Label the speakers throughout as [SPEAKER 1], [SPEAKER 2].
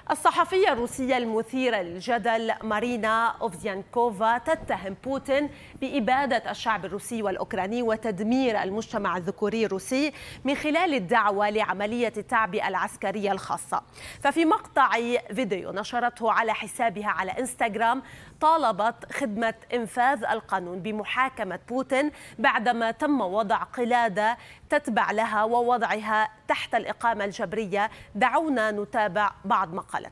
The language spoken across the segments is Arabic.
[SPEAKER 1] الصحفية الروسية المثيرة للجدل مارينا أوفزيانكوفا تتهم بوتين بإبادة الشعب الروسي والأوكراني وتدمير المجتمع الذكوري الروسي من خلال الدعوة لعملية التعبئة العسكرية الخاصة. ففي مقطع فيديو نشرته على حسابها على إنستغرام طالبت خدمة إنفاذ القانون بمحاكمة بوتين بعدما تم وضع قلادة تتبع لها ووضعها تحت الإقامة الجبرية. دعونا نتابع بعض ما قالته.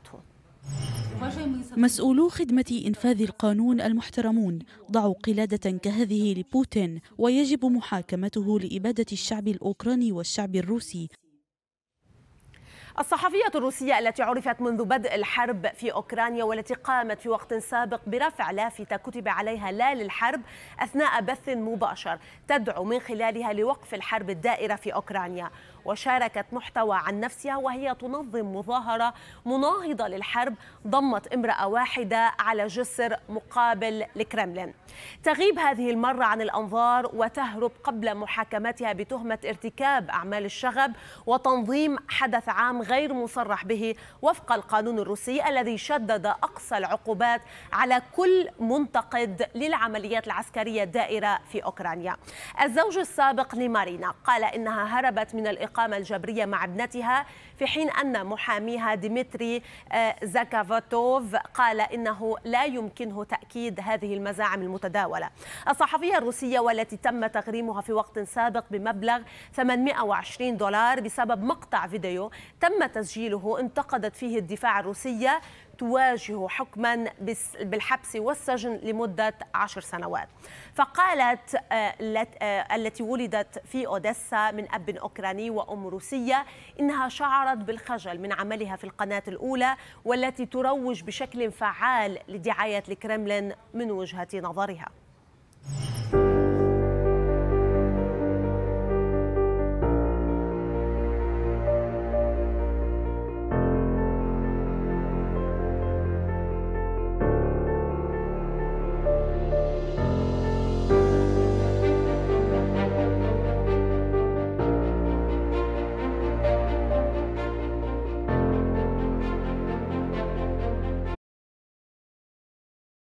[SPEAKER 2] مسؤولو خدمة إنفاذ القانون المحترمون ضعوا قلادة كهذه لبوتين، ويجب محاكمته لإبادة الشعب الأوكراني والشعب الروسي.
[SPEAKER 1] الصحفية الروسية التي عرفت منذ بدء الحرب في أوكرانيا والتي قامت في وقت سابق برفع لافتة كتب عليها لا للحرب أثناء بث مباشر تدعو من خلالها لوقف الحرب الدائرة في أوكرانيا، وشاركت محتوى عن نفسها وهي تنظم مظاهرة مناهضة للحرب ضمت امرأة واحدة على جسر مقابل الكرملين. تغيب هذه المرة عن الأنظار وتهرب قبل محاكمتها بتهمة ارتكاب أعمال الشغب وتنظيم حدث عام غير مصرح به وفق القانون الروسي الذي شدد أقصى العقوبات على كل منتقد للعمليات العسكرية الدائرة في أوكرانيا. الزوج السابق لمارينا قال إنها هربت من الإقامة الجبرية مع ابنتها، في حين أن محاميها ديمتري زاكافاتوف قال إنه لا يمكنه تأكيد هذه المزاعم المتداولة. الصحفية الروسية والتي تم تغريمها في وقت سابق بمبلغ $820 بسبب مقطع فيديو تم تسجيله انتقدت فيه الدفاع الروسية تواجه حكما بالحبس والسجن لمدة 10 سنوات. فقالت التي ولدت في أوديسا من أب أوكراني وأم روسية إنها شعرت بالخجل من عملها في القناة الأولى والتي تروج بشكل فعال لدعاية الكرملين من وجهة نظرها.